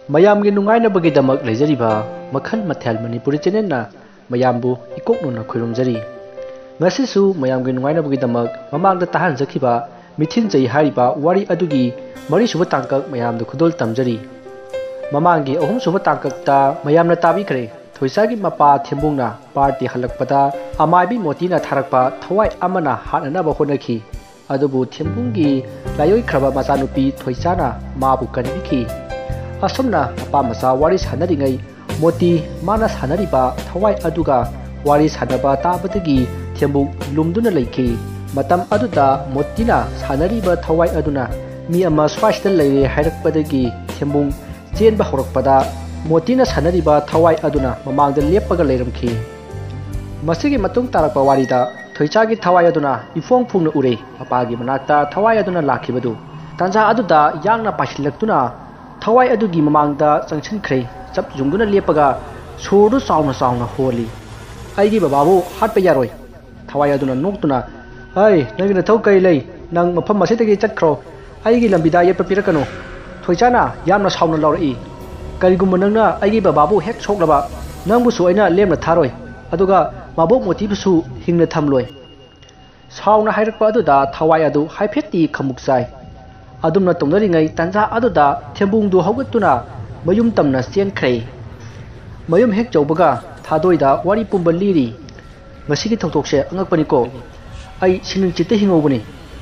ꯃꯌꯥꯝꯒꯤ ꯅꯨꯡꯉꯥꯏꯅꯕꯒꯤꯗꯃꯛ ꯂꯩꯖꯔꯤꯕ ꯃꯈꯜ ꯃꯊꯦꯜ ꯃꯅꯤꯄꯨꯔꯤ ꯆꯦꯅꯦꯜꯅ ꯃꯌꯥꯝꯕꯨ ꯏꯀꯣꯛꯅꯨꯅ ꯈꯨꯔꯨꯝꯖꯔꯤ ꯉꯁꯤꯁꯨ ꯃꯌꯥꯝꯒꯤ ꯅꯨꯡꯉꯥꯏꯅꯕꯒꯤꯗꯃꯛ ꯃꯃꯥꯡꯗ ꯇꯥꯍꯟꯖꯈꯤꯕ ꯃꯤꯊꯤꯟꯖꯩ ꯍꯥꯏꯔꯤꯕ ꯋꯥꯔꯤ ꯑꯗꯨꯒꯤ ꯃꯔꯤꯁꯨꯕ ꯇꯥꯡꯀꯛ ꯃꯌꯥꯝꯗ ꯈꯨꯗꯣꯜ ꯇꯝꯖꯔꯤ ꯃꯃꯥꯡꯒꯤ ꯑꯍꯨꯝꯁꯨꯕ ꯇꯥꯡꯀꯛꯇ ꯃꯌꯥꯝꯅ ꯇꯥꯕꯤꯈ꯭ꯔꯦ ꯊꯣꯏꯁꯥꯒꯤ ꯃꯄꯥ ꯊꯦꯝꯕꯨꯡꯅ ꯄꯥꯔꯇꯤ ꯍꯜꯂꯛꯄꯗ ꯑꯃꯥꯏꯕꯤ ꯃꯣꯇꯤꯅ ꯊꯥꯔꯛꯄ ꯊꯋꯥꯏ ꯑꯃꯅ ꯍꯥꯠꯅꯅꯕ ꯍꯣꯠꯅꯈꯤ ꯑꯗꯨꯕꯨ ꯊꯦꯝꯕꯨꯡꯒꯤ ꯂꯥꯏꯑꯣꯏꯈ꯭ꯔꯕ ꯃꯆꯥꯅꯨꯄꯤ ꯊꯣꯏꯁꯥꯅ ꯃꯥꯕꯨ ꯀꯟꯕꯤꯈꯤ ꯑꯁꯨꯝꯅ ꯃꯄꯥ ꯃꯆꯥ ꯋꯥꯔꯤ ꯁꯥꯟꯅꯔꯤꯉꯩ ꯃꯣꯇꯤ ꯃꯥꯅ ꯁꯥꯟꯅꯔꯤꯕ ꯊꯋꯥꯏ ꯑꯗꯨꯒ ꯋꯥꯔꯤ ꯁꯥꯟꯅꯕ ꯇꯥꯕꯗꯒꯤ ꯊꯦꯝꯕꯨꯡ ꯂꯨꯝꯗꯨꯅ ꯂꯩꯈꯤ ꯃꯇꯝ ꯑꯗꯨꯗ ꯃꯣꯇꯤꯅ ꯁꯥꯟꯅꯔꯤꯕ ꯊꯋꯥꯏ ꯑꯗꯨꯅ ꯃꯤ ꯑꯃ ꯁ꯭ꯋꯥꯏꯁꯤꯗ ꯂꯩꯔꯦ ꯍꯥꯏꯔꯛꯄꯗꯒꯤ ꯊꯦꯝꯕꯨꯡ ꯆꯦꯟꯕ ꯍꯧꯔꯛꯄꯗ ꯃꯣꯇꯤꯅ ꯁꯥꯟꯅꯔꯤꯕ ꯊꯋꯥꯏ ꯑꯗꯨꯅ ꯃꯃꯥꯡꯗ ꯂꯦꯞꯄꯒ ꯂꯩꯔꯝꯈꯤ ꯃꯁꯤꯒꯤ ꯃꯇꯨꯡ ꯇꯥꯔꯛꯄ ꯋꯥꯔꯤꯗ ꯊꯣꯏꯆꯥꯒꯤ ꯊꯋꯥꯏ ꯑꯗꯨꯅ ꯏꯐꯣꯡ ꯐꯣꯡꯅ ꯎꯔꯦ ꯃꯄꯥꯒꯤ ꯃꯅꯥꯛꯇ ꯊꯋꯥꯏ ꯑꯗꯨꯅ ꯂꯥꯛꯈꯤꯕꯗꯨ ꯇꯥꯟꯖꯥ ꯑꯗꯨꯗ ꯌꯥꯡꯅ ꯄꯥꯏꯁꯤꯜꯂꯛꯇꯨꯅ ꯊꯋꯥꯏ ꯑꯗꯨꯒꯤ ꯃꯃꯥꯡꯗ ꯆꯪꯁꯤꯟꯈ꯭ꯔꯦ ꯆꯞ ꯌꯨꯡꯗꯨꯅ ꯂꯦꯞꯄꯒ ꯁꯣꯔꯗꯨ ꯆꯥꯎꯅ ꯆꯥꯎꯅ ꯍꯣꯜꯂꯤ ꯑꯩꯒꯤ ꯕꯕꯥꯕꯨ ꯍꯥꯠꯄ ꯌꯥꯔꯣꯏ ꯊꯋꯥꯏ ꯑꯗꯨꯅ ꯅꯣꯛꯇꯨꯅ ꯍꯩ ꯅꯪꯒꯤ ꯅꯊꯧ ꯀꯔꯤ ꯂꯩ ꯅꯪ ꯃꯐꯝ ꯑꯁꯤꯗꯒꯤ ꯆꯠꯈ꯭ꯔꯣ ꯑꯩꯒꯤ ꯂꯝꯕꯤꯗ ꯌꯦꯠꯄ ꯄꯤꯔꯛꯀꯅꯨ ꯊꯣꯏꯆꯥꯅ ꯌꯥꯝꯅ ꯁꯥꯎꯅ ꯂꯥꯎꯔꯛꯏ ꯀꯔꯤꯒꯨꯝꯕ ꯅꯪꯅ ꯑꯩꯒꯤ ꯕꯕꯥꯕꯨ ꯍꯦꯛ ꯁꯣꯛꯂꯕ ꯅꯪꯕꯨꯁꯨ ꯑꯩꯅ ꯂꯦꯝꯅ ꯊꯥꯔꯣꯏ ꯑꯗꯨꯒ ꯃꯕꯣꯛ ꯃꯣꯇꯤꯕꯨꯁꯨ ꯍꯤꯡꯅ ꯊꯝꯂꯣꯏ ꯁꯥꯎꯅ ꯍꯥꯏꯔꯛꯄ ꯑꯗꯨꯗ ꯊꯋꯥꯏ ꯑꯗꯨ ꯍꯥꯏꯐꯦꯠꯇꯤ ꯈꯃꯨꯛ ꯆꯥꯏ ꯑꯗꯨꯝꯅ ꯇꯧꯅꯔꯤꯉꯩ ꯇꯥꯟꯖꯥ ꯑꯗꯨꯗ ꯊꯦꯝꯕꯨꯡꯗꯨ ꯍꯧꯒꯠꯇꯨꯅ ꯃꯌꯨꯝ ꯇꯝꯅ ꯆꯦꯟꯈ꯭ꯔꯦ ꯃꯌꯨꯝ ꯍꯦꯛ ꯌꯧꯕꯒ ꯊꯥꯗꯣꯏꯗ ꯋꯥꯔꯤ ꯄꯨꯝꯕ ꯂꯤꯔꯤ ꯉꯁꯤꯒꯤ ꯊꯧꯗꯣꯛꯁꯦ ꯑꯉꯛꯄꯅꯤꯀꯣ ꯑꯩ ꯁꯤꯅꯤꯡ ꯆꯤꯠꯇ ꯍꯤꯡꯍꯧꯕꯅꯤ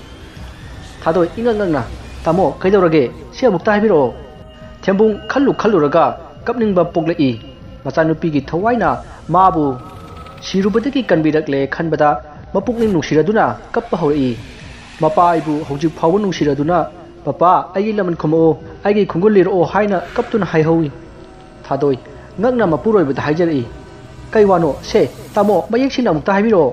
ꯊꯥꯗꯣꯏ ꯏꯉꯛ ꯉꯛꯅ ꯇꯥꯃꯣ ꯀꯩꯗꯧꯔꯒꯦ ꯁꯤ ꯑꯃꯨꯛꯇ ꯍꯥꯏꯕꯤꯔꯛꯑꯣ ꯊꯦꯝꯕꯨꯡ ꯈꯜꯂꯨꯔꯒ ꯀꯞꯅꯤꯡꯕ ꯄꯣꯛꯂꯛꯏ ꯃꯆꯥꯅꯨꯄꯤꯒꯤ ꯊꯋꯥꯏꯅ ꯃꯥꯕꯨ ꯁꯤꯔꯨꯕꯗꯒꯤ ꯀꯟꯕꯤꯔꯛꯂꯦ ꯈꯟꯕꯗ ꯃꯄꯨꯛꯅꯤꯡ ꯅꯨꯡꯁꯤꯔꯗꯨꯅ ꯀꯞꯄ ꯍꯧꯔꯛꯏ ꯃꯄꯥ ꯑꯩꯕꯨ ꯍꯧꯖꯤꯛ ꯐꯥꯎꯕ ꯅꯨꯡꯁꯤꯔꯗꯨꯅ ꯄꯄꯥ ꯑꯩꯒꯤ ꯂꯃꯟ ꯈꯨꯝꯃꯛꯑꯣ ꯑꯩꯒꯤ ꯈꯨꯡꯒꯨꯜ ꯂꯤꯔꯛꯑꯣ ꯍꯥꯏꯅ ꯀꯞꯇꯨꯅ ꯍꯥꯏꯍꯧꯏ ꯊꯥꯗꯣꯏ ꯉꯛꯅ ꯃꯄꯨꯔꯣꯏꯕꯗ ꯍꯥꯏꯖꯔꯛꯏ ꯀꯩ ꯋꯥꯅꯣ ꯁꯦ ꯇꯥꯃꯣ ꯃꯌꯦꯛ ꯁꯦꯡꯅ ꯑꯃꯨꯛꯇ ꯍꯥꯏꯕꯤꯔꯛꯑꯣ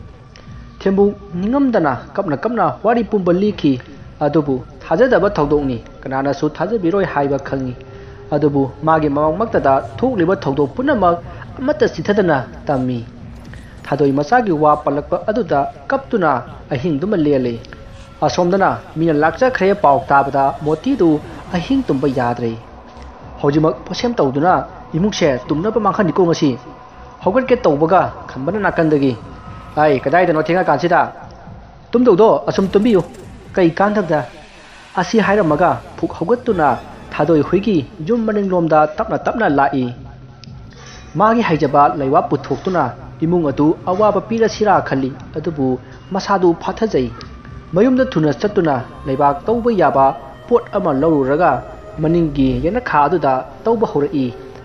ꯊꯦꯝꯕꯨꯡ ꯅꯤꯡꯉꯝꯗꯅ ꯀꯞꯅ ꯋꯥꯔꯤ ꯄꯨꯝꯕ ꯂꯤꯈꯤ ꯑꯗꯨꯕꯨ ꯊꯥꯖꯗꯕ ꯊꯧꯗꯣꯛꯅꯤ ꯀꯅꯥꯅꯁꯨ ꯊꯥꯖꯕꯤꯔꯣꯏ ꯍꯥꯏꯕ ꯈꯪꯉꯤ ꯑꯗꯨꯕꯨ ꯃꯥꯒꯤ ꯃꯃꯛꯇꯗ ꯊꯣꯛꯂꯤꯕ ꯊꯧꯗꯣꯛ ꯄꯨꯝꯅꯃꯛ ꯑꯃꯠꯇ ꯆꯤꯊꯗꯅ ꯇꯝꯃꯤ ꯊꯥꯗꯣꯏ ꯃꯆꯥꯒꯤ ꯋꯥ ꯄꯜꯂꯛꯄ ꯑꯗꯨꯗ ꯀꯞꯇꯨꯅ ꯑꯍꯤꯡꯗꯨꯃ ꯂꯦꯜꯂꯤ ꯑꯁꯣꯝꯗꯅ ꯃꯤꯅ ꯂꯥꯛꯆꯈ꯭ꯔꯦ ꯄꯥꯎ ꯇꯥꯕꯗ ꯃꯣꯇꯤꯗꯨ ꯑꯍꯤꯡ ꯇꯨꯝꯕ ꯌꯥꯗ꯭ꯔꯦ ꯍꯧꯖꯤꯛꯃꯛ ꯄꯣꯠꯁꯦꯝ ꯇꯧꯗꯨꯅ ꯏꯃꯨꯡꯁꯦ ꯇꯨꯝꯅꯕ ꯃꯥꯡꯍꯟꯅꯤꯀꯣ ꯉꯁꯤ ꯍꯧꯒꯠꯀꯦ ꯇꯧꯕꯒ ꯈꯟꯕꯅ ꯅꯥꯀꯟꯗꯒꯤ ꯑꯩ ꯀꯗꯥꯏꯗꯅꯣ ꯊꯦꯡꯉꯀꯥꯟꯁꯤꯗ ꯇꯨꯝꯗꯧꯗꯣ ꯑꯁꯨꯝ ꯇꯨꯝꯕꯤꯌꯨ ꯀꯩ ꯀꯥꯟꯗꯕꯗ ꯑꯁꯤ ꯍꯥꯏꯔꯝꯃꯒ ꯐꯨꯛ ꯍꯧꯒꯠꯇꯨꯅ ꯊꯥꯗꯣꯏ ꯍꯨꯏꯒꯤ ꯌꯨꯝ ꯃꯅꯤꯡꯂꯣꯝꯗ ꯇꯞꯅ ꯂꯥꯛꯏ ꯃꯥꯒꯤ ꯍꯩꯖꯕ ꯂꯩꯋꯥ ꯄꯨꯊꯣꯛꯇꯨꯅ ꯏꯃꯨꯡ ꯑꯗꯨ ꯑꯋꯥꯕ ꯄꯤꯔꯁꯤꯔꯥ ꯈꯜꯂꯤ ꯑꯗꯨꯕꯨ ꯃꯁꯥꯗꯨ ꯐꯥꯊꯖꯩ ꯃꯌꯨꯝꯗ ꯊꯨꯅ ꯆꯠꯇꯨꯅ ꯂꯩꯕꯥꯛ ꯇꯧꯕ ꯌꯥꯕ ꯄꯣꯠ ꯑꯃ ꯂꯧꯔꯨꯔꯒ ꯃꯅꯤꯡꯒꯤ ꯌꯦꯅꯈꯥ ꯑꯗꯨꯗ ꯇꯧꯕ ꯍꯧꯔꯛꯏ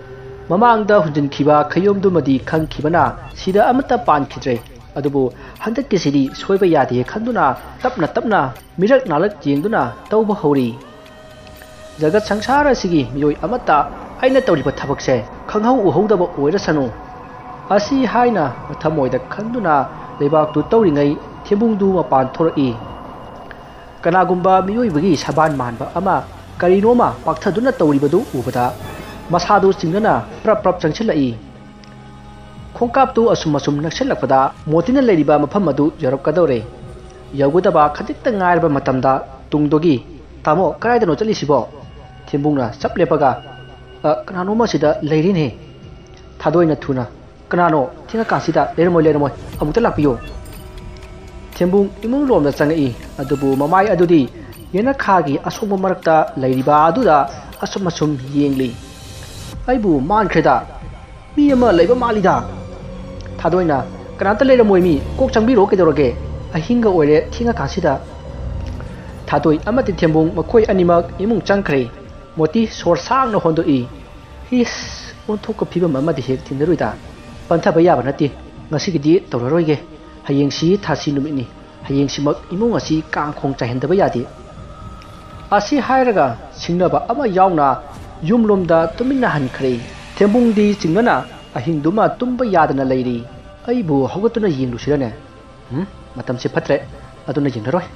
ꯃꯃꯥꯡꯗ ꯍꯨꯟꯖꯤꯟꯈꯤꯕ ꯈꯌꯣꯝꯗꯨꯃꯗꯤ ꯈꯪꯈꯤꯕꯅ ꯁꯤꯗ ꯑꯃꯠꯇ ꯄꯥꯟꯈꯤꯗ꯭ꯔꯦ ꯑꯗꯨꯕꯨ ꯍꯟꯗꯛꯀꯤꯁꯤꯗꯤ ꯁꯣꯏꯕ ꯌꯥꯗꯦ ꯈꯟꯗꯨꯅ ꯇꯞꯅ ꯃꯤꯔꯛ ꯅꯥꯂꯛ ꯌꯦꯡꯗꯨꯅ ꯇꯧꯕ ꯍꯧꯔꯤ ꯖꯒꯠ ꯁꯪꯁꯥꯔ ꯑꯁꯤꯒꯤ ꯃꯤꯑꯣꯏ ꯑꯃꯠꯇ ꯑꯩꯅ ꯇꯧꯔꯤꯕ ꯊꯕꯛꯁꯦ ꯈꯪꯍꯧ ꯎꯍꯧꯗꯕ ꯑꯣꯏꯔꯁꯅꯨ ꯑꯁꯤ ꯍꯥꯏꯅ ꯃꯊꯃꯣꯏꯗ ꯈꯟꯗꯨꯅ ꯂꯩꯕꯥꯛꯇꯨ ꯇꯧꯔꯤꯉꯩ ꯊꯦꯝꯕꯨꯡꯗꯨ ꯃꯄꯥꯟ ꯊꯣꯔꯛꯏ ꯀꯅꯥꯒꯨꯝꯕ ꯃꯤꯑꯣꯏꯕꯒꯤ ꯁꯕꯥꯟ ꯃꯥꯟꯕ ꯑꯃ ꯀꯔꯤꯅꯣꯃ ꯄꯥꯛꯊꯗꯨꯅ ꯇꯧꯔꯤꯕꯗꯨ ꯎꯕꯗ ꯃꯁꯥꯗꯨ ꯆꯤꯡꯅꯅ ꯄ꯭ꯔꯞ ꯆꯪꯁꯤꯜꯂꯛꯏ ꯈꯣꯡꯀꯥꯞꯇꯨ ꯑꯁꯨꯝ ꯅꯛꯁꯤꯜꯂꯛꯄꯗ ꯃꯣꯇꯤꯅ ꯂꯩꯔꯤꯕ ꯃꯐꯝ ꯑꯗꯨ ꯌꯧꯔꯛꯀꯗꯧꯔꯦ ꯌꯧꯒꯗꯕ ꯈꯖꯤꯛꯇ ꯉꯥꯏꯔꯕ ꯃꯇꯝꯗ ꯇꯨꯡꯗꯒꯤ ꯇꯥꯃꯣ ꯀꯗꯥꯏꯗꯅꯣ ꯆꯠꯂꯤꯁꯤꯕꯣ ꯊꯦꯝꯕꯨꯡꯅ ꯆꯞ ꯂꯦꯞꯄꯒ ꯀꯅꯥꯅꯣꯃ ꯁꯤꯗ ꯂꯩꯔꯤꯅꯦ ꯊꯥꯗꯣꯏꯅ ꯊꯨꯅ ꯀꯅꯥꯅꯣ ꯊꯦꯡꯉꯀꯥꯟꯁꯤꯗ ꯂꯩꯔꯝꯃꯣꯏ ꯑꯃꯨꯛꯇ ꯂꯥꯛꯄꯤꯌꯨ ꯊꯦꯝꯕꯨꯡ ꯏꯃꯨꯡ ꯂꯣꯝꯗ ꯆꯪꯉꯛꯏ ꯑꯗꯨꯕꯨ ꯃꯃꯥꯏ ꯑꯗꯨꯗꯤ ꯌꯦꯅꯈꯥꯒꯤ ꯑꯁꯣꯡꯕ ꯃꯔꯛꯇ ꯂꯩꯔꯤꯕ ꯑꯗꯨꯗ ꯑꯁꯨꯝ ꯌꯦꯡꯂꯤ ꯑꯩꯕꯨ ꯃꯥꯟꯈ꯭ꯔꯦꯗ ꯃꯤ ꯑꯃ ꯂꯩꯕ ꯃꯥꯜꯂꯤꯗ ꯊꯥꯗꯣꯏꯅ ꯀꯅꯥꯝꯇ ꯂꯩꯔꯝꯃꯣꯏ ꯃꯤ ꯀꯣꯛ ꯆꯪꯕꯤꯔꯣ ꯀꯩꯗꯧꯔꯒꯦ ꯑꯍꯤꯡꯒ ꯑꯣꯏꯔꯦ ꯊꯦꯡꯉꯀꯥꯟꯁꯤꯗ ꯊꯥꯗꯣꯏ ꯑꯃꯗꯤ ꯊꯦꯝꯕꯨꯡ ꯃꯈꯣꯏ ꯑꯅꯤꯃꯛ ꯏꯃꯨꯡ ꯆꯪꯈ꯭ꯔꯦ ꯃꯣꯇꯤ ꯁꯣꯔ ꯁꯥꯡꯅ ꯍꯣꯟꯗꯣꯛꯏ ꯏꯁ ꯑꯣꯟꯊꯣꯛꯄ ꯐꯤꯕꯝ ꯑꯃꯗꯤ ꯍꯦꯛ ꯊꯦꯡꯅꯔꯣꯏꯗ ꯄꯟꯊꯕ ꯌꯥꯕ ꯅꯠꯇꯦ ꯉꯁꯤꯒꯤꯗꯤ ꯇꯧꯔꯔꯣꯏꯒꯦ ꯍꯌꯦꯡꯁꯤ ꯊꯥꯁꯤ ꯅꯨꯃꯤꯠꯅꯤ ꯍꯌꯦꯡꯁꯤꯃꯛ ꯏꯃꯨꯡ ꯑꯁꯤ ꯀꯥꯡꯈꯣꯡ ꯆꯥꯏꯍꯟꯗꯕ ꯌꯥꯗꯦ ꯑꯁꯤ ꯍꯥꯏꯔꯒ ꯁꯤꯡꯅꯕ ꯑꯃ ꯌꯥꯎꯅ ꯌꯨꯝꯂꯣꯝꯗ ꯇꯨꯃꯤꯟꯅ ꯍꯟꯈ꯭ꯔꯦ ꯊꯦꯝꯕꯨꯡꯗꯤ ꯆꯤꯡꯅꯅ ꯑꯍꯤꯡꯗꯨꯃ ꯇꯨꯝꯕ ꯌꯥꯗꯅ ꯂꯩꯔꯤ ꯑꯩꯕꯨ ꯍꯧꯒꯠꯇꯨꯅ ꯌꯦꯡꯂꯨꯁꯤꯔꯅꯦ ꯃꯇꯝꯁꯤ ꯐꯠꯇ꯭ꯔꯦ ꯑꯗꯨꯅ ꯌꯦꯡꯅꯔꯣꯏ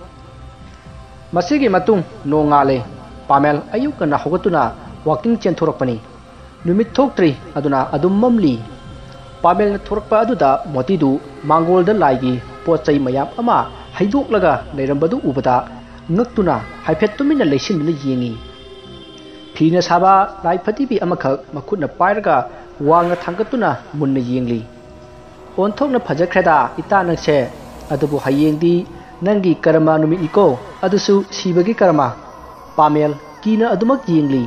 ꯃꯁꯤꯒꯤ ꯃꯇꯨꯡ ꯅꯣꯡꯉꯥꯜꯂꯦ ꯄꯥꯃꯦꯜ ꯑꯌꯨꯛ ꯉꯟꯅ ꯍꯧꯒꯠꯇꯨꯅ ꯋꯥꯛꯀꯤꯡ ꯆꯦꯟꯊꯣꯔꯛꯄꯅꯤ ꯅꯨꯃꯤꯠ ꯊꯣꯛꯇ꯭ꯔꯤ ꯑꯗꯨꯅ ꯑꯗꯨꯝ ꯃꯝꯂꯤ ꯄꯥꯃꯦꯜꯅ ꯊꯣꯔꯛꯄ ꯑꯗꯨꯗ ꯃꯣꯇꯤꯗꯨ ꯃꯥꯡꯒꯣꯜꯗ ꯂꯥꯏꯒꯤ ꯄꯣꯠ ꯆꯩ ꯃꯌꯥꯝ ꯑꯃ ꯍꯩꯗꯣꯛꯂꯒ ꯂꯩꯔꯝꯕꯗꯨ ꯎꯕꯗ ꯉꯛꯇꯨꯅ ꯍꯥꯏꯐꯦꯠ ꯇꯨꯃꯤꯟꯅ ꯂꯩꯁꯤꯟꯗꯨꯅ ꯌꯦꯡꯉꯤ Fina saba lai phatibi amakak makhutna pairaga wangna thangkatuna munna yengli onthokna phajakreda ita nangse adubu hayengdi nangi karma numit niko adusu sibagi karma pamel kina adumak yengli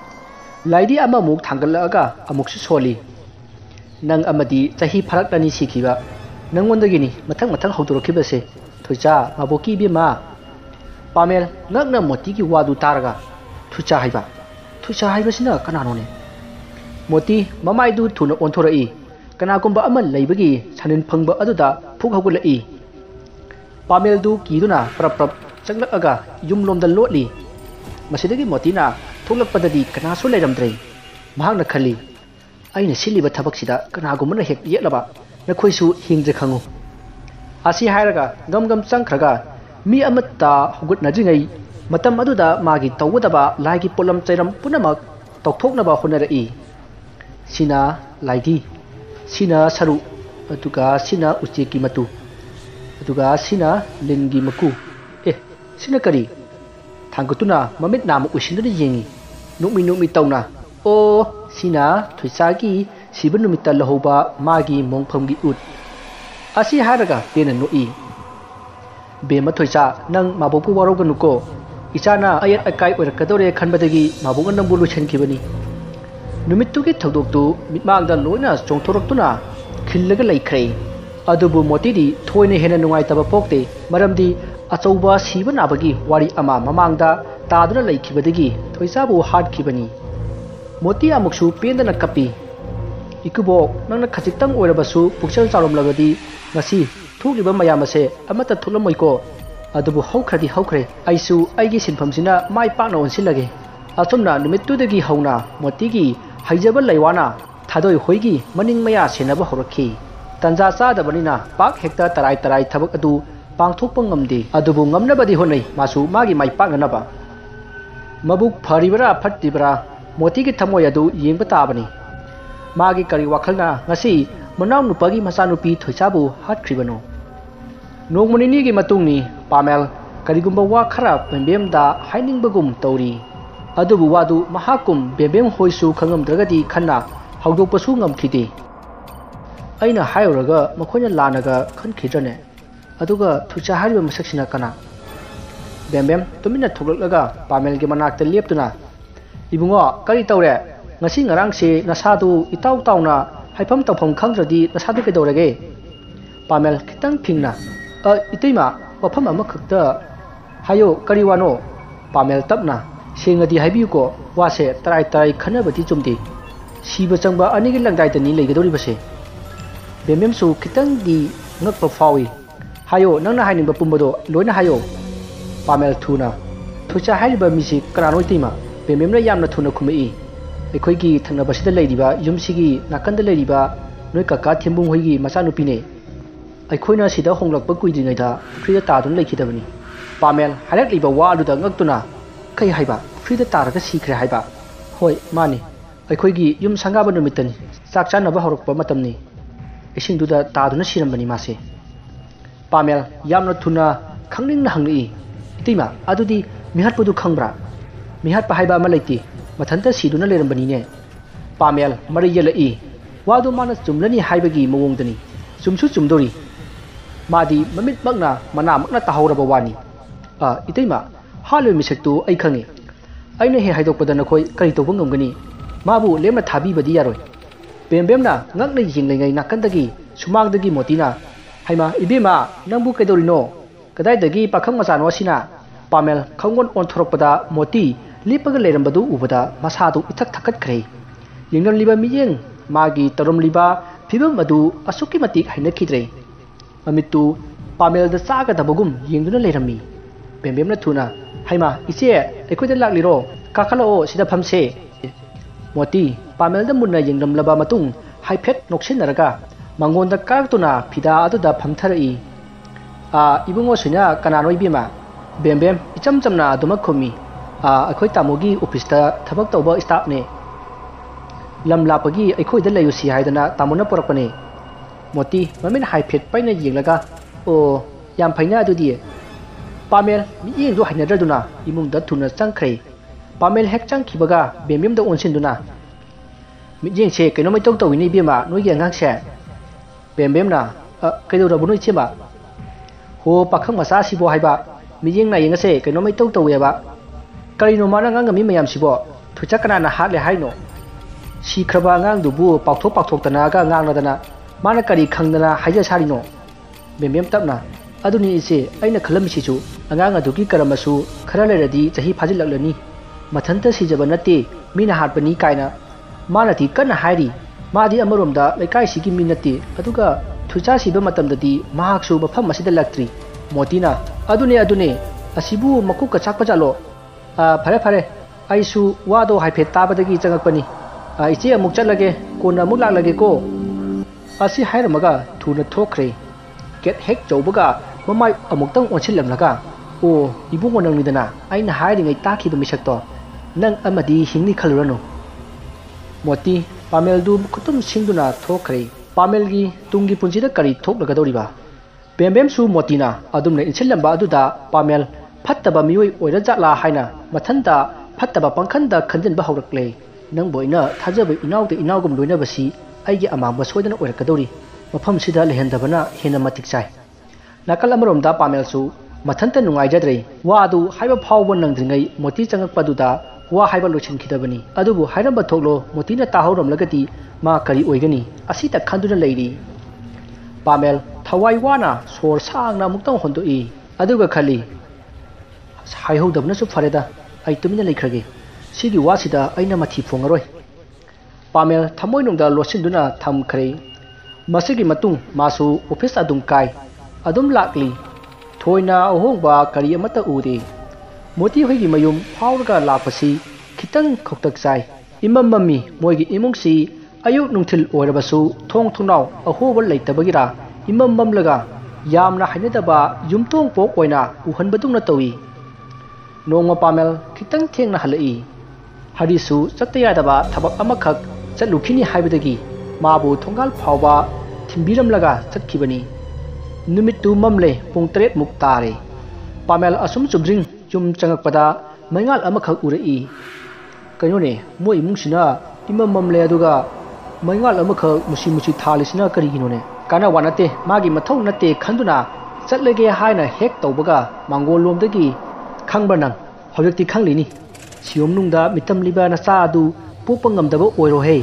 laidi ama muk thangalaga amuksu soli nang amadi chahi pharaklani sikhiba nangondagini mathang hautorokibase thoicha maboki bima pamel ngakna moti ki wadu taraga thucha haiba thucha haibasina kananone moti mamaidu thuna onthorei kanagumba ama leibagi sanin phangba aduda phuk hogulai pamel du kiduna prap changlakaga yumlomda lotli masidagi motina thulakpadadi kanasu leiramdrei mahakna khali aina siliba thabaksida kanagumna hek yetlaba nakhoisu hingje khangu asi hairaga gam changkhraga mi amatta hugutnajingai matam aduda magi tawdaba laigi polam chairam punamak tawthoknaba honarai sina laidi sina saru aduga sina ucheki matu aduga sina lingi maku sina kari thangkutuna mamit namu usindri yengi nukmi tawna o sina thuisagi sibanumita lahoba magi mongphamgi ut asi haraga pena noi bema thoisa nang maboku waroganuko ichana ayat akai oirakadore khanbadagi mabunga nambulu chenkibani numittugi thogdoktu mitmangda loina chongthoroktuna khillaga laikhrei adubu motidi thoine hena nungai taba pokte maramdi achauba siban abagi wari ama mamangda taduna laikhibadagi thoisabu hatkibani moti amuksu pendana kapi ikubo nangna khachitang oirabasu pukchal charomlagadi ngasi thuliba mayamase amata thulamoiko adubu haukhre aisu aigi sinphamsina mai pakna onsilage asumna numittudagi hauna motigi haijaba laiwana thadoi hoigi maning maya senaba horakhi tanja chadabanina pak hekta tarai thabak adu pangthokpa ngamde adubu ngamnabadi honai masu magi mai paknanaba mabuk pharibara phattibara motigi thamoi adu yengba tabani magi kari wakhalna ngasi manaw nupagi masanupi thoisabu hatkribano nongmunini gi matungni pamel karigumba wa khara bembemda hainingbagum tawri adubu wadu mahakum bembem hoisu khangamdragadi khanna hawdokpasu ngamkhide aina hayoraga makhoina lanaga khankhidrane aduga thucha hariba masaksina kana bembem tumina thoklaklaga pamel gi manakta leptuna ibungo kari tawre ngasi ngarang se nasadu itaw tawna haifam tawpham khangdradi nasadu kedorage pamel khitang phingna iteima wafam ama khakta hayo kariwano pamel tapna sengadi haibiyuko wase tarai khanabati chumdi siba changba anigi langdai tani leigadori base bembem su khitang di ngakpa fawi hayo nangna hainingba pumbado loina hayo pamel thuna thucha haiba misi kananoi tima bembemna yamna thuna khumei ekhoi thangnabasida leiriba yumsigi nakanda leiriba noi kaka thembung hoigi machanupine aikhoina sida honglakpa kuidringaida frida tadun lekhidabani pamel harak liba waluda ngaktuna kai haiba frida taraga sikre haiba hoi mani aikhoigi yum sangaba numitani chak chanaba horokpa matamni isingduda taduna sirambani mase pamel yamna thuna khangning na hangni itima adudi mihatpudu khangbra mihatpa haiba ma leiti mathanta siduna lerambani ne pamel mari yelai wadu mana chumlani haibagi mawongdani chumsu chumdori madi mamit magna mana magna tahawraba wani iteima halu misektu ai khangi aina he haidokpada nakoi kari tobang ngamgani mabu lemna thabi badi yaroi bembemna ngakna yinglengai nakandagi sumangdagi motina haima ibima nangbu kaidorino kadaidagi pakhang machano sina pamel khangon onthorokpada moti lipaga lerambadu ubada masadu ithak thakat khrei yingam liba miyeng magi tarom liba phibam adu asuki matik hainakhidrei mamitu pamel da saga dabagum yengduna lerami bembemna thuna haima ise ekhoida lakliro kakhalo sida phamse moti pamel da munna yengdam laba matung haiphet noksinaraga mangonda kartuna phida aduda phamtharai ibungo sina kananoi bima bembem icham chamna aduma khomi akhoi tamogi office ta thabak tawba staff ne lam lapagi akhoi da layusi haidana tamona porakpane moti mamin haiphet paina yenglaga o yam phaina adudi pamel mi yeng do hainadraduna imung da thuna changkhrai Pamel hek changkibaga bembem da onsinduna mijengse kainomai tawini bema noigi angangse bembem na kaidorabo noi chema ho pakhang masa sibo haiba mijeng na yengase kainomai taweba karino mana ngangami mayam sibo thuchakana na hatle haino sikraba ngang dubu pakthok tana ga ngangna dana mana kari khangdana haija sarino bembem tapna aduni ise aina khalamisi chu angang aduki karamasu khara leradi chahi phajilaklani mathanta sijaba nate mina hatpani kaina mana ti kana hairi madi amaromda lekai sigi minati aduga thucha siba matamdadi mahaksu mafam masida laktri motina adune asibu maku ka chakpa jalo phare aisu wado haiphe tabadagi changakpani iche amuk chalage kona amuk laklage ko asi hairamaga thuna thokre get hek chaubaga mamai amuktang onsilamlaga o ibungo nangnidana aina hairi ngai takhiba misakto nang amadi hingni khalurano moti pamel du kutum singduna thokre pamel gi tungi punjida kari thoklagadoriba bembem su motina adumne inchilamba aduda pamel phattaba mioi oira jatla haina mathanda phattaba pangkhanda khanjinba haurakle nang boina thajabe inaugum loina basi aigi amamba soidana oirakadori mafam sida lehendabana hena matik chai nakal amromda pamel su mathanta nungai jadre wadu haiba phawbo nangdringai moti changakpaduda wa haiba lochin khidabani adubu hairamba thoklo motina tahauram lagati ma kari oigani asita khanduna leiri pamel thawai wana sor sangna muktang hondoi aduga khali haihudabna su fareda ai tumina leikrage sigi wasida aina mathi phongaroi pamel thamoinungda losinduna thamkhre masigi matung masu office adum kai adum lakli thoina ahongba kari amata ude moti hoigi mayum phawraga lakpasi khitang khoktak sai imam mami moigi imungsi ayuk nungthil oirabasu thong thunau ahoba leitabagira imam mamlaga yamna hainadaba yumtong pok oina uhanbadungna tawi nongma pamel khitang thengna halai harisu chattayadaba thabak amakhak chatlukini haibadagi mabu thongal phawba thimbiramlaga chatkibani numittu mamle pung 3 muk tare pamel asum chubring chum changakpada maingal amakhak urai kayone moi mungsina imam mamle aduga maingal amakhak musi thalisina kariginone kana wanate magi mathau nate khanduna chatlege haina hek tawbaga mangol lomdagi khangbanang hobekti khanglini siomnungda mitamliba na sa adu pupangamdaba oiro he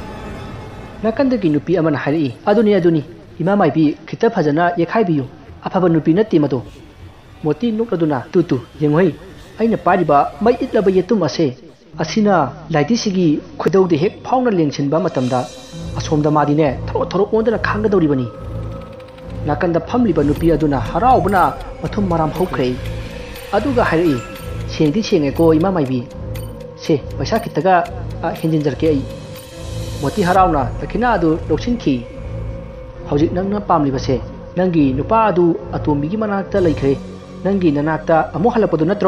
nakandagi nupi amana hari aduni imamai bi khita phajana yekhaibiyu afaba nupi nati mado moti nukladuna tutu yengoi aina pariba mai itlaba yetum ase asina laiti sigi khudaude hek phawna lengchinba matamda asomda madine thoro ondana khangadoribani nakanda phamliba nupi aduna haraubna mathum maram haukhre aduga hairi sengdi senge ko imamai bi se paisa khitaga henjinjarke ai moti harauna takina adu loksinki hojik nangna pamlibase nangi nupa adu atombigi manakta laikre nangi nanakta amu halapadu natro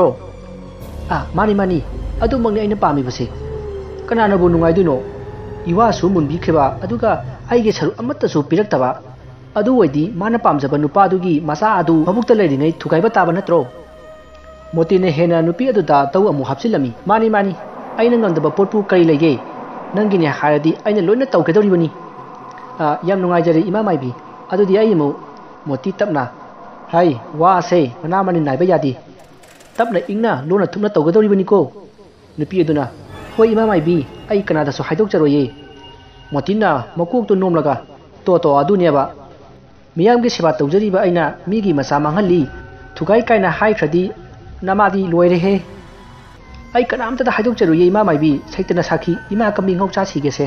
mani adu mangni aina pamibase kanana bu nungai duno iwa su munbi kheba aduga aige saru amatta su piraktaba adu wadi mana pamjaba nupa adugi masa adu mabukta leiringai thugaiba taba natro motine hena nupi aduda taw amu hapsilami mani aina ngandaba potpu kai lege nangi ne haradi aina loina tawkedoribani yam nungai jari imamai bi adudi aimu moti tapna hai wa se mana mani naiba yadi tapna ingna lona thumna tawgadoribani ko nupi aduna hoi imamai bi ai kanada so haidok charoye motina makuk tu nomlaga to aduniaba miyam gi seba tawjariba aina migi masa manghalli thugai kaina hai khadi namadi loire he ai kanamta da haidok charoye imamai bi saitana sakhi ima kaming hok cha sigese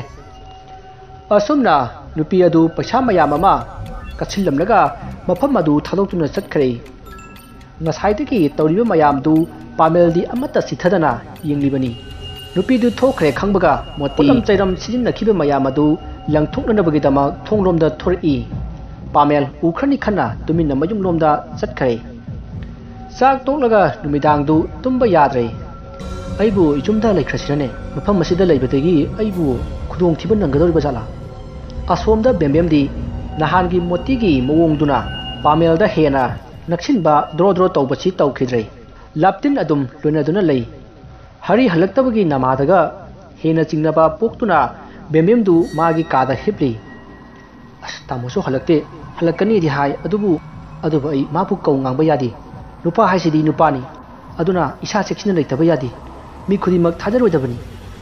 asumna nupi adu paisa mayam ama kachillamlaga mafam adu thadokuna chatkre ngasaidagi tawriba mayam du pameldi amata sithadana yenglibani nupi du thokre khangbaga moti chairam sijinnakiba mayam adu langthoknanabagi dama thonglomda thori pamel ukhrani khana tuminna mayum lomda chatkre sak toklaga numidang du tumba yadre aibu ichumda laikhrasirane mafam masida laibadagi aibu khudong thiba nangadoriba jala asomda bembemdi nahangi motigi mawongduna pamelda hena naksinba dro tawbachi tawkhidrei laptin adum loinaduna lei hari halaktabagi namadaga hena chingnaba poktuna bembemdu magi kada hipli as tamosu halakte halakani di hai adubu ai mapu kau ngangba yadi nupa haisidi nupani aduna isa seksina leitaba yadi mi khudimak thajaroi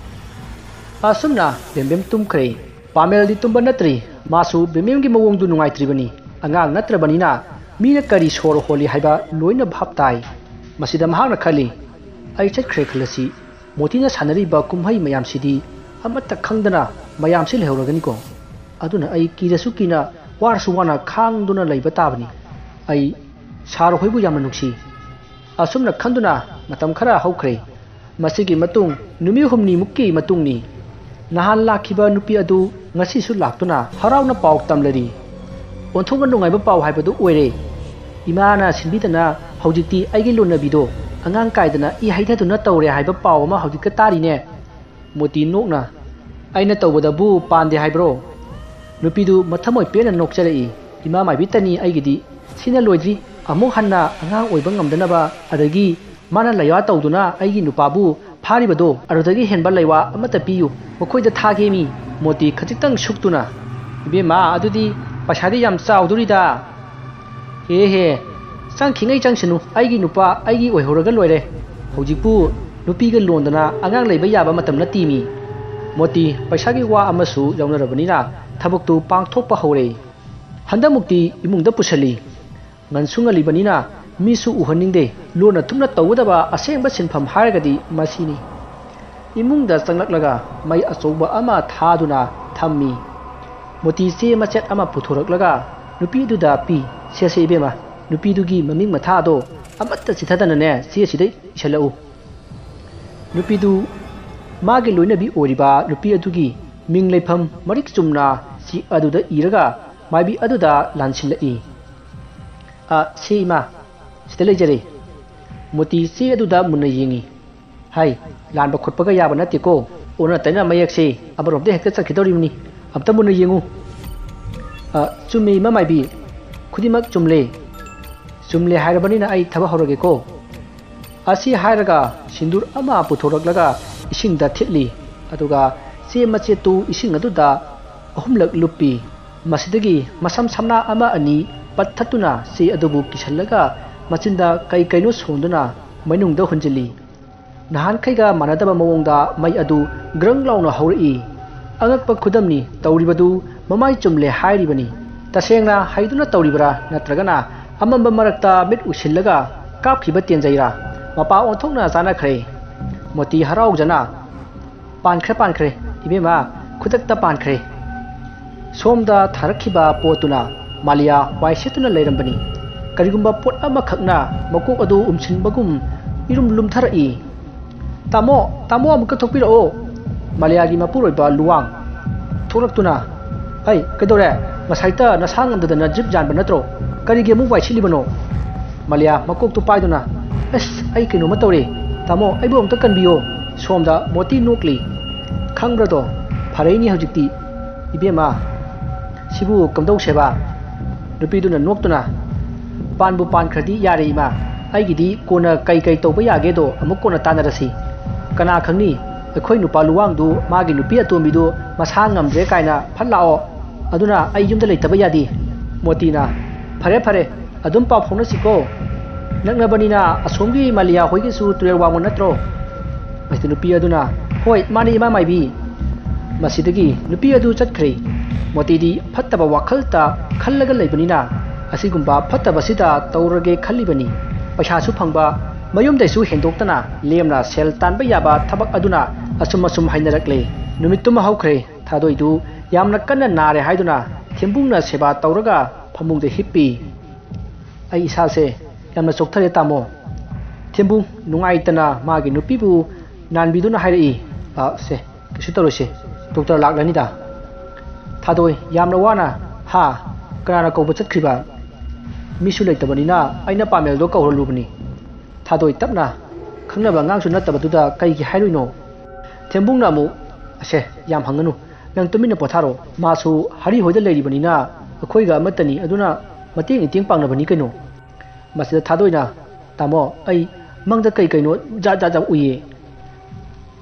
asumna bembem tumkhre pamel di tumba natri masu bembem gi mawong du nungai tribani angang natrabani na mina kari sor holi haiba loina bhap tai masida mahang na khali ai chakre khlasi motina sanari ba kumhai mayam sidi amata khangdana mayam se lehoragani ko aduna ai kirasu kina warsu wana khangduna leiba tabani ai sar hoibu yamna nuksi asumna khanduna matam khara haukhre masigi matung numi humni mukki matungni nahan lakhiba nupi adu ngasi su laktuna harauna paw tamlari onthonga nungai ba paw haibadu oire imana sinbidana haujikti aigi lonabido angang kaidana I haidaduna tawre haiba paw ma haujikka tari ne moti nokna aina tawbadabu pande haibro nupidu mathamoi pena nokcharei ima mai bitani aigidi sina loidri amuk hanna angang oiba ngamdanaba adagi mana laywa tawduna aigi nupabu pharibado arudagi henba laywa amata piyu mokoida thagemi moti khajitang suktuna ibema adudi pasadi yam chaudurida he changkhingai changsinu aigi nupa aigi oihoraga loire hojikpu nupiga londana angang leiba yaba matam na timi moti paisagi wa amasu yaunarabanina thabuktu pangthokpa hore handamukti imungda pusali ngansunga libanina misu uhaningde lona thumna tawdaba asengba sinpham haragadi masini imungda changlaklaga mai achouba ama thaduna thammi moti se machet ama puthoraklaga nupi duda pi se ibema nupi dugi maming matha do amatta chithadana ne se sidai isalau nupi du magi loinabi oriba nupi adugi ming lepham marik chumna si aduda iraga maibi aduda lansilai se ima sida jare moti se aduda munna yingi hai lan ba khutpaga yaba natiko ona taina mayak se abaromde hekta chakidoribni amta munna yingu chumi ma maibi khudimak chumle hairabani na ai thaba horage ko asi hairaga sindur ama puthoraklaga isingda thitli aduga se mache tu ising aduda ahumlak lupi masidagi masam samna ama ani pathatuna se adubu kisallaga machinda kai kaino sonduna mainungda hunjili nahan khaiga manadaba mawongda mai adu grang launa hauri angakpa khudamni tawribadu mamai chumle hairibani tasengna haiduna tawribra natragana amamba marakta mit usillaga kapkhiba tenjaira mapa onthokna jana khre moti harau jana pankhre ibema khudakta pankhre somda tharakhiba potuna malia waisetuna leirambani karigumba pot ama khakna makok adu umsinbagum irum lumtharai tamo amka thokpirao maliagi mapuroiba luwang thoraktuna ai kedore masaita nasang amdana jip janba natro karige mu waisili malia makok tu paiduna ai kino matore tamo ai bom ta kanbiyo somda moti nokli khangrado phareini hojikti ibema sibu kamdau seba nupiduna noktuna panbu pan khradi yare ima aigidi kona kai tawba yage do amuk kona tanarasi kana khangni akhoi nupa luwang du magi nupi atombi du masa ngamdre kaina phalao aduna ai yumda leitaba yadi motina phare adum pa phona siko naknabanina asomgi malia hoigi su turel wangon natro masti nupi aduna hoi mani ima maibi masidagi nupi adu chatkhre motidi phattaba wakhalta khallaga leibanina asigumba phattaba sida tawrage khallibani paisa su phangba mayum daisu hendoktana lemna sel tanba yaba thabak aduna asum hainarakle numituma haukhre thadoidu yamna kanna nare haiduna thembungna seba tawraga phamungde hippi ai isase yamna chokthare tamo thembung nungaitana magi nupibu nanbiduna hairi se kisu tarose doctor laklani da thadoi yamna wana ha kana ko bachat khiba misu leitabani na aina pamel do kawro lubni thadoi tapna khangnaba ngang su natabatuda kai gi hairuino thembung namu ase yam hanganu nang tumina potharo masu hari hoida leiribani na akhoiga amatani aduna mating iting pangnabani kaino masida thadoina tamo ai mangda kai kaino ja uye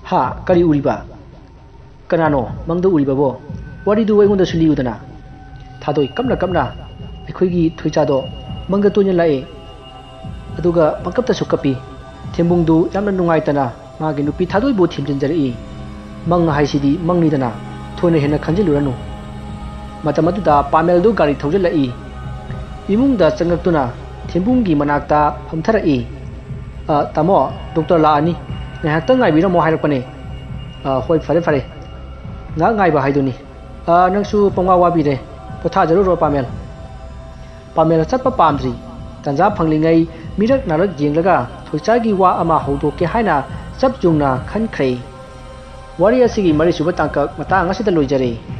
Ha kari uriba kanano mangdo uriba bo wari du wengon da suli udana thadoi kamna akhoi gi thoicha do mangga tonya lai aduga pangkap ta sukapi thembung du yamna nungai tana ma gi nupi thadoi bo thimjin jari mang haisidi mangni dana thone hena khanjiluranu matamadu da pamel du gari thojal lai imung da changak tuna thembung gi manakta phamthara tamo doctor la ani ngahak ta ngai bira mo hairak pane hoi fare nga ngai ba haiduni nangsu pangwa wabi re potha jaru ro pamel chatpa pamdri tanja phanglingai mirak narak jenglaga thoicha gi wa ama hodo ke haina chap jungna khan khrei wari asigi mari suba tangkak mata ngasida loijare